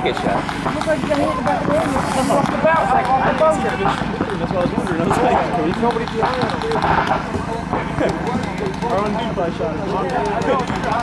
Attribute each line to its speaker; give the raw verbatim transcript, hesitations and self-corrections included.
Speaker 1: did get shot.
Speaker 2: Looks like you got hit in the back of the head. You off the bounce like off the boat.
Speaker 1: That's what I was wondering. I was like,
Speaker 2: There's nobody behind him.
Speaker 1: our own dude probably shot him.